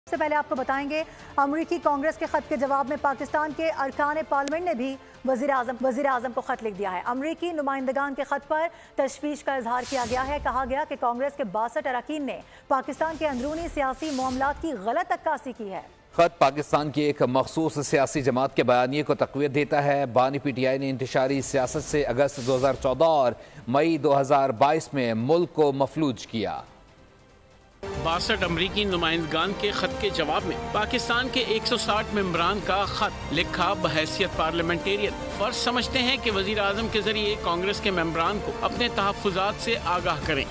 سے پہلے آپ کو بتائیں گے امریکی کانگریس کے خط کے جواب میں پاکستان کے ارکان پارلیمنٹ نے بھی وزیر اعظم کو خط لکھ دیا ہے۔ امریکی نمائندگان کے خط پر تشویش کا اظہار کیا گیا ہے۔ کہا گیا کہ کانگریس کے 62 اراکین نے پاکستان کے اندرونی سیاسی معاملات کی غلط عکاسی کی ہے۔ خط پاکستان کی ایک مخصوص سیاسی جماعت کے بیانیے کو تقویت دیتا ہے۔ بانی پی ٹی آئی نے انتشاری سیاست سے اگست 2014 اور مئی 2022 میں ملک کو مفلوج کیا۔ 62 امریکی نمائندگان کے خط کے جواب میں پاکستان کے 160 ممبران کا خط لکھا بحیثیت پارلیمنٹیرین۔ فرض سمجھتے ہیں کہ وزیر اعظم کے ذریعے کانگریس کے ممبران کو اپنے تحفظات سے آگاہ کریں۔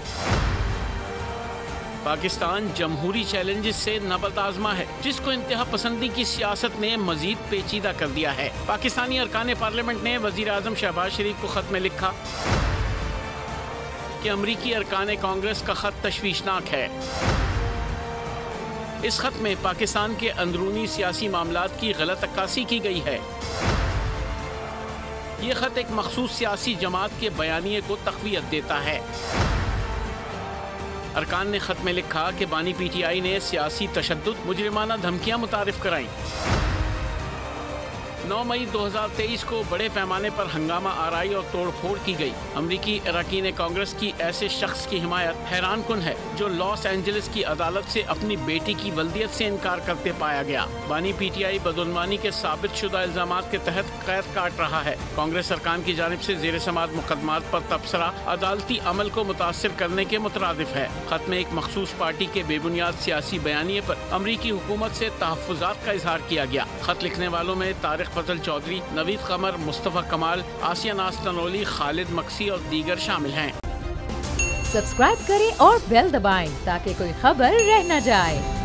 پاکستان جمہوری چیلنجز سے نبرد آزما ہے، جس کو انتہا پسندی کی سیاست نے مزید پیچیدہ کر دیا ہے۔ پاکستانی ارکان پارلیمنٹ نے وزیر اعظم شہباز شریف کو خط میں لکھا کہ امریکی ارکان کانگریس کا خط تشویشناک ہے۔ اس خط میں پاکستان کے اندرونی سیاسی معاملات کی غلط عکاسی کی گئی ہے۔ یہ خط ایک مخصوص سیاسی جماعت کے بیانیے کو تقویت دیتا ہے۔ ارکان نے خط میں لکھا کہ بانی پی ٹی آئی نے سیاسی تشدد، مجرمانہ دھمکیاں متعارف کرائیں۔ 9 مئی 2023 کو بڑے پیمانے پر ہنگامہ آرائی اور توڑ پھوڑ کی گئی۔ امریکی اراکین کانگریس کی ایسے شخص کی حمایت حیران کن ہے جو لاس اینجلس کی عدالت سے اپنی بیٹی کی ولدیت سے انکار کرتے پایا گیا۔ بانی پی ٹی آئی بدعنوانی کے ثابت شدہ الزامات کے تحت قید کاٹ رہا ہے۔ کانگریس ارکان کی جانب سے زیر سماعت مقدمات پر تبصرہ عدالتی عمل کو متاثر کرنے کے مترادف ہے۔ خط میں ایک مخصوص پارٹی کے بے بنیاد سیاسی بیانیے پر امریکی حکومت سے تحفظات کا اظہار کیا گیا۔ خط لکھنے والوں میں طارق فضل چودھری، نوید قمر، مصطفیٰ کمال، آسیہ ناز تنولی، خالد مکسی اور دیگر شامل ہیں۔ سبسکرائب کریں اور بیل دبائیں تاکہ کوئی خبر رہ نہ جائے۔